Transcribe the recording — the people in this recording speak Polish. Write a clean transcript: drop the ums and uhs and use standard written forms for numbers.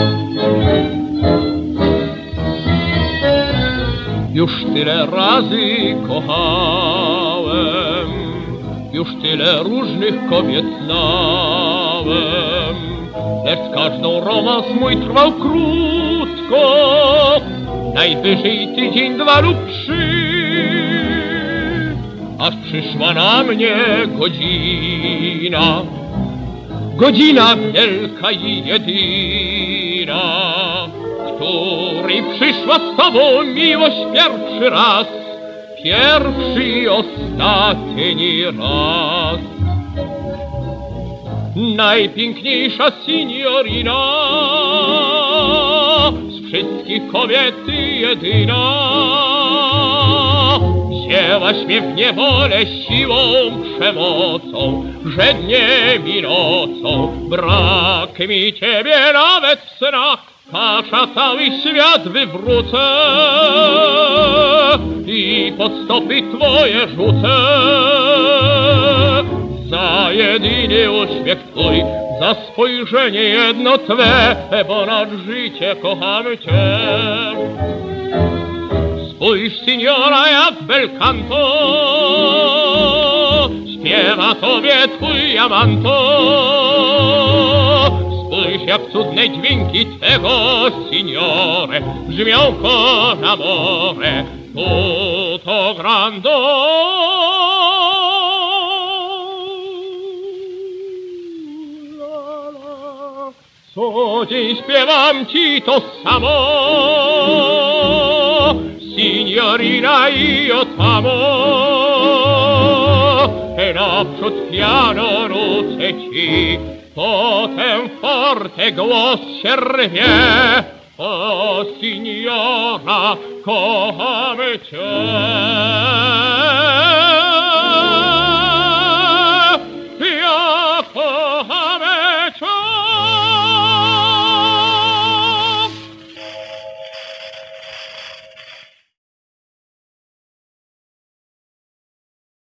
Już tyle razy kochałem, już tyle różnych kobiet znałem, lecz każdą romans mój trwał krótko, najwyżej tydzień, 2 lub 3. Aż przyszła na mnie godzina, godzina wielka i jedyna, w której przyszła z tobą miłość pierwszy raz, pierwszy i ostatni raz. Najpiękniejsza signorina, z wszystkich kobiet jedyna, wzięłaś mnie w niewolę siłą, przemocą, że dniem i nocą. Brak mi ciebie nawet w snach, kasza cały świat wywrócę i pod stopy twoje rzucę. Za jedyny uśmiech twój, za spojrzenie jedno twe, ponad życie kocham cię. Spójrz, signora, jak bel canto śpiewa tobie twój amanto. Spójrz, jak cudne dźwięki twego, signore, brzmią con amore, tutto grando. Co dzień śpiewam ci to samo, signorina, io t'amo. E naprzód piano nucę ci, potem forte głos się rwie. O, signora, kocham cię.